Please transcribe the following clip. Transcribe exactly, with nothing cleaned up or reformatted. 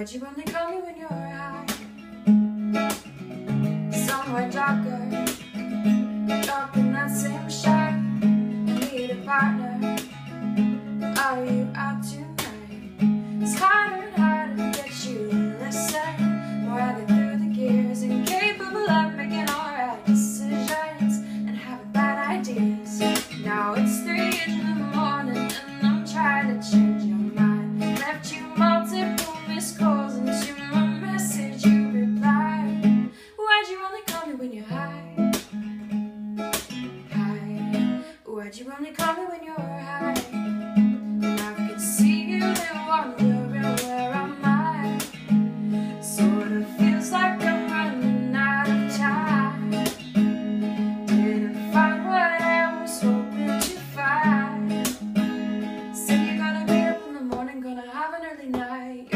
Why'd you only call me when you're high? Somewhere darker, dark in that same shack. I need a partner. Are you out tonight? It's harder and harder to get you to listen. More I get through the gears, incapable of making alright decisions and having bad ideas. Now it's three in the morning and I'm trying to change your mind. Left you multiple missed calls and to my message you replied. Why'd you only call me when you're high? High. Why'd you only call me when you're high? And I can see you and wondering where am I. Sort of feels like I'm running out of time. Didn't find what I was hoping to find. Said you're gonna be up in the morning, gonna have an early night.